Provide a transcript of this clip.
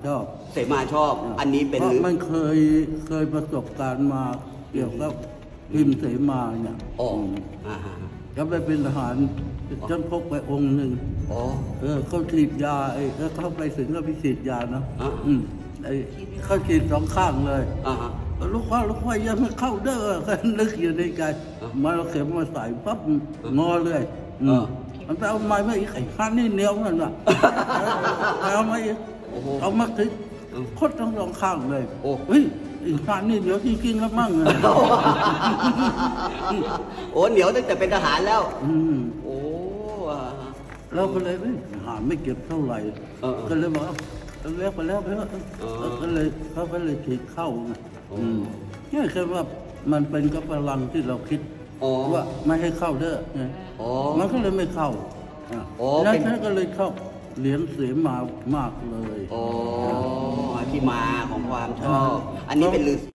ชอบเสมาชอบอันนี้เป็นมันเคยประสบการณ์มาเกี่ยวกับพิมพ์เสมาเนี่ยก็ไปเป็นทหารฉันพกไปองค์หนึ่งเขาฉีดยาเข้าไปถึงก็ไปฉีดยานะเขาฉีดสองข้างเลยลูกควายยังไม่เข้าเด้อกันนึกอยู่ในใจมาเราเข็มมาใส่ปั๊บงอเลยมันไปเอาไม้มาอีกไอ้ข้างนี่เหนียวนั่นน่ะเอามาอีกเอามาติดคดทั้งสองข้างเลยเฮ้ยอีกข้างนี่เหนียวจริงๆครับมั่งโอ้เหนียวตั้งแต่เป็นทหารแล้วโอ้เราก็เลยหาไม่เก็บเท่าไหร่ก็เลยบอกเลี้ยงไปแล้วก็เลยเขาก็เลยฉีดเข้านี่แค่ว่ามันเป็นกำลังที่เราคิดว่าไม่ให้เข้าเด้อมันก็เลยไม่เข้าแล้วท่านก็เลยเข้าเลี้ยงเสมามากเลยที่มาของความชอบอันนี้เป็นฤาษี